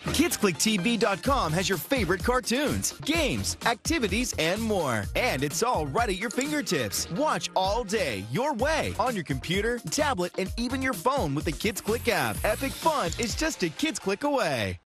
KidsClickTV.com has your favorite cartoons, games, activities, and more. And it's all right at your fingertips. Watch all day, your way, on your computer, tablet, and even your phone with the Kids Click app. Epic fun is just a Kids Click away.